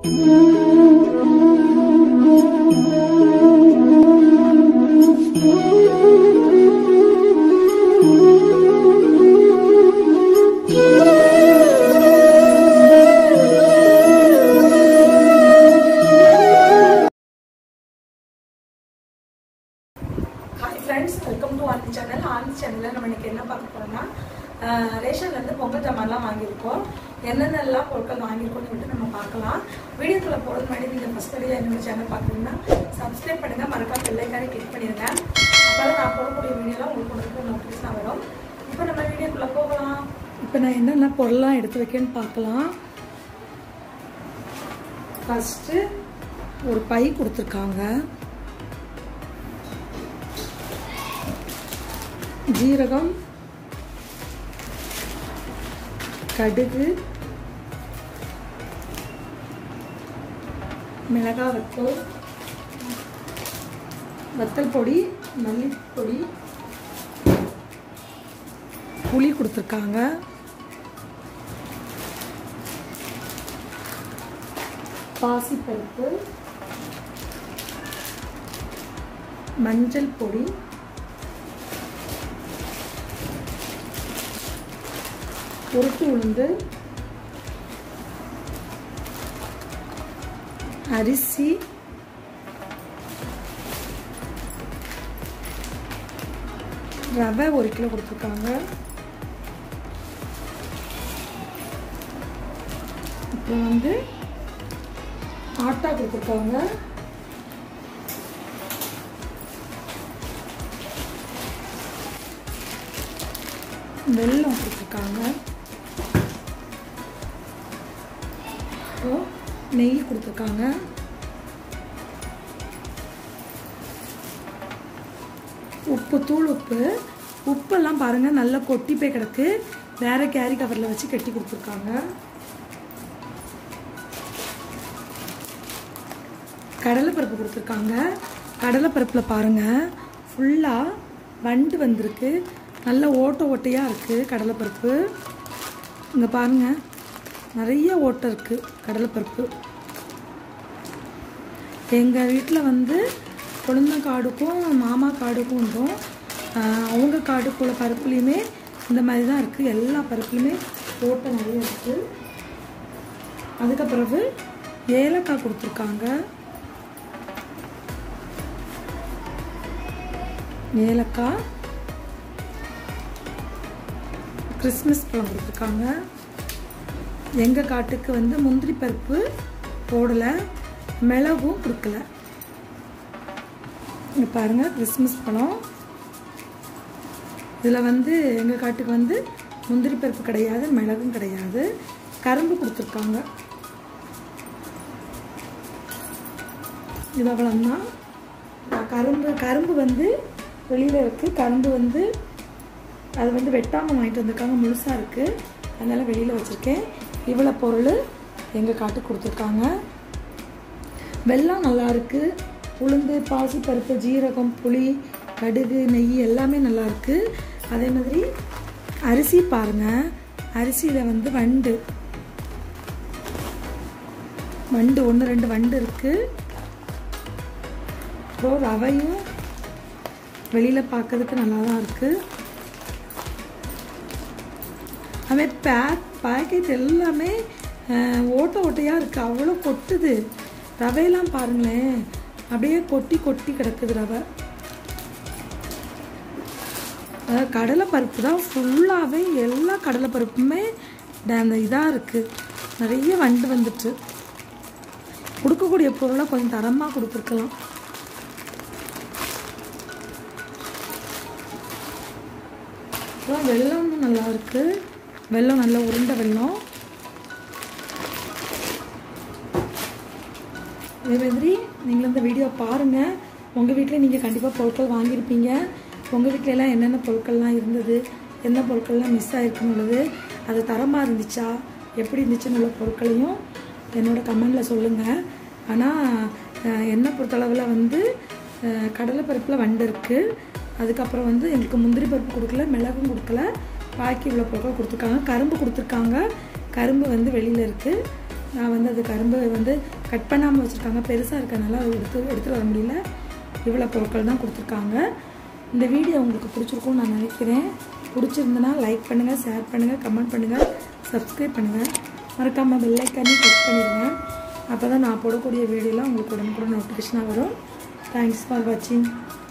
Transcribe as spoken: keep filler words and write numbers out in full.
Friends welcome to Anand channel Anand channel நம்ம இன்னைக்கு என்ன பார்க்க போறோம்னா ரேஷன்ல இருந்து பொங்கல் ஜாமான்லாம் வாங்கியிருக்கோம். என்னென்னலாம் பொருட்கள் வாங்கியிருக்கோம்னு சொல்லிட்டு நம்ம பார்க்கலாம். வீடியோக்குள்ள போறது முன்னாடி நீங்க ஃபர்ஸ்ட் டைம் என்னோட சேனல் பார்க்கணும்னா சப்ஸ்கிரைப் பண்ணுங்க, மறக்காம பெல் ஐகானை கிளிக் பண்ணிடுங்க. அப்பதான் நான் போடக்கூடிய வீடியோலாம் உங்களுக்கு நோட்டிஃபிகேஷன் வரும். இப்போ நம்ம வீடியோக்குள்ள போகலாம். இப்போ நான் என்னென்ன பொருள்லாம் எடுத்து வைக்கேன்னு பார்க்கலாம். ஃபர்ஸ்ட் ஒரு பை கொடுத்துருக்காங்க. ஜீரகம், கடுகு, மிளகாய் வத்தல், வத்தல் பொடி, மல்லிப்பொடி, புளி கொடுத்துருக்காங்க. பாசிப்பருப்பு, மஞ்சள் பொடி, உருட்டு உளுந்து, அரிசி, ரவை ஒரு கிலோ கொடுத்துருக்காங்க. அப்புறம் வந்து ஆட்டா கொடுத்துருக்காங்க. வெல்லம் கொடுத்துருக்காங்க. நெய் கொடுத்துருக்காங்க. உப்பு, தூள் உப்பு. உப்பெல்லாம் பாருங்க நல்லா கொட்டி போய் கிடக்கு. வேற கேரி கவர்ல வச்சு கட்டி கொடுத்துருக்காங்க. கடலைப்பருப்பு கொடுத்துருக்காங்க. கடலைப்பருப்புல பாருங்க ஃபுல்லா வண்டு வந்திருக்கு. நல்ல ஓட்ட ஓட்டையா இருக்கு கடலைப்பருப்பு. இங்க பாருங்க நிறைய ஓட்டை இருக்கு கடலைப்பருப்பு. எங்கள் வீட்டில் வந்து குழந்தை காடுக்கும் மாமா காடுக்கும் உண்டும். அவங்க காடுக்குள்ள பருப்புலையுமே இந்த மாதிரி தான் இருக்குது. எல்லா பருப்புலையுமே ஓட்டை நிறைய இருக்குது. அதுக்கப்புறவு ஏலக்காய் கொடுத்துருக்காங்க. ஏலக்காய், கிறிஸ்மஸ் பழம் கொடுத்துருக்காங்க. எங்கள் காட்டுக்கு வந்து முந்திரி பருப்பு போடலை, மிளகும் கொடுக்கல. இங்கே பாருங்கள் கிறிஸ்மஸ் பழம். இதில் வந்து எங்கள் காட்டுக்கு வந்து முந்திரி பருப்பு கிடையாது, மிளகும் கிடையாது. கரும்பு கொடுத்துருக்காங்க. இது அவ்வளோதான். கரும்பு கரும்பு வந்து வெளியில் இருக்குது. கரும்பு வந்து அது வந்து வெட்டாமல் வாங்கிட்டு வந்திருக்காங்க, முழுசாக இருக்குது. அதனால் வெளியில் வச்சுருக்கேன். இவ்வளோ பொருள் எங்கள் காட்டுக்கு கொடுத்துருக்காங்க. வெல்லம் நல்லா இருக்குது. உளுந்து, பாசிப்பருப்பு, ஜீரகம், புளி, கடுகு, நெய் எல்லாமே நல்லா இருக்குது. அதே மாதிரி அரிசி பாருங்கள். அரிசியில் வந்து வண்டு வண்டு ஒன்று ரெண்டு வண்டு இருக்குது. அப்புறம் ரவையும் வெளியில் பார்க்கறதுக்கு நல்லா தான் இருக்குது. அதே பேக் பேக்கெட் எல்லாமே ஓட்ட ஓட்டையாக இருக்குது. அவ்வளோ கொட்டுது. ரவையெல்லாம் பாருங்களேன் அப்படியே கொட்டி கொட்டி கிடக்குது ரவை. கடலை பருப்பு தான் ஃபுல்லாகவே எல்லா கடலை பருப்புமே அந்த இதாக இருக்குது. நிறைய வண்டு வந்துட்டு. கொடுக்கக்கூடிய பொருளை கொஞ்சம் தரமாக கொடுத்துருக்கலாம். அப்புறம் வெல்லமும் நல்லா இருக்குது. வெல்லம் நல்ல உருண்டை வெல்லம். அதே மாதிரி நீங்கள் இந்த வீடியோ பாருங்கள். உங்கள் வீட்டில் நீங்கள் கண்டிப்பாக பொருட்கள் வாங்கியிருப்பீங்க. உங்கள் வீட்டிலலாம் என்னென்ன பொருட்கள்லாம் இருந்தது, என்ன பொருட்கள்லாம் மிஸ் ஆகிருக்குன்னு உள்ளது, அது தரமாக இருந்துச்சா, எப்படி இருந்துச்சுன்னு உள்ள பொருட்களையும் என்னோட கமெண்டில் சொல்லுங்கள். ஆனால் என்னை பொறுத்தளவில் வந்து கடலைப்பருப்பில் வண்டு இருக்குது. அதுக்கப்புறம் வந்து எங்களுக்கு முந்திரி பருப்பு கொடுக்கல, மிளகும் கொடுக்கல. பாக்கி இவ்வளோ பொருட்கள் கொடுத்துருக்காங்க. கரும்பு கொடுத்துருக்காங்க. கரும்பு வந்து வெளியில் இருக்குது. நான் வந்து அது கரும்பு வந்து கட் பண்ணாமல் வச்சுருக்காங்க, பெருசாக இருக்கனால அது எடுத்து எடுத்துகிட்டு வர முடியல. இவ்வளோ பொருட்கள் தான் கொடுத்துருக்காங்க. இந்த வீடியோ உங்களுக்கு பிடிச்சிருக்கும்னு நான் நினைக்கிறேன். பிடிச்சிருந்தனா லைக் பண்ணுங்கள், ஷேர் பண்ணுங்கள், கமெண்ட் பண்ணுங்கள், சப்ஸ்கிரைப் பண்ணுங்கள். மறக்காமல் பெல் ஐக்கானையும் கிளிக் பண்ணிடுங்க. அப்போ தான் நான் போடக்கூடிய வீடியோலாம் உங்களுக்கு உடனுக்குடன் நோட்டிஃபிகேஷனாக வரும். தேங்க்ஸ் ஃபார் வாட்சிங்.